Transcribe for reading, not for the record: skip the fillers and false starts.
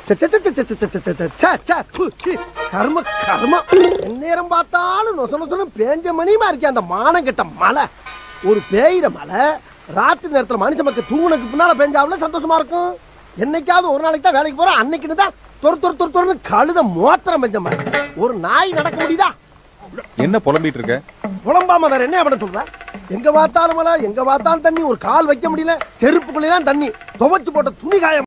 கர்ம கர்ம நேரம் பார்த்தாலும் நொச நொசன பேஞ்ச மணியுமா இருக்கே அந்த மானம் கெட்ட மழை. ஒரு பேயிற மழை ராத்திரி நேரத்துல மனுஷ மக்கள் தூங்குனதுக்கு பின்னால பெஞ்சாவில சந்தோஷமா இருக்கும். என்னைக்காவது ஒரு நாளைக்கு தான் வேலைக்கு போறோம், அன்னைக்குன்னு தான் தொறு கழுத மோத்திரம் பெஞ்ச மாதிரி. ஒரு நாய் நடக்க முடியுதா? என்ன புலம்பிட்டு இருக்க? புலம்பாம வேற என்ன அப்படி சொல்ற? எங்க பார்த்தாலும் மழை, எங்க பார்த்தாலும் தண்ணி, ஒரு கால் வைக்க முடியல, செருப்புக்குள்ளதான் தண்ணி, துவைச்சு போட்ட துணி காய